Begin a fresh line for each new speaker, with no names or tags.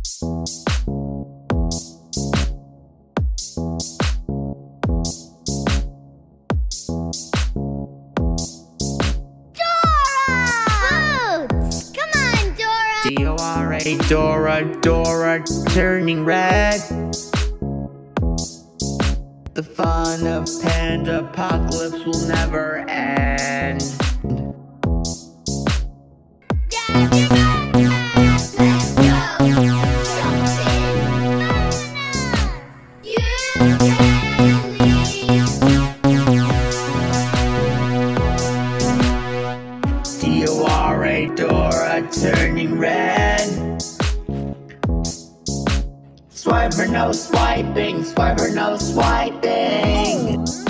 D-O-R-A, Dora, Dora, turning red. The fun of Panda Apocalypse will never end.
Let's go! You can leave.
D-O-R-A, Dora, turning red. Swiper, no swiping, swiper, no swiping.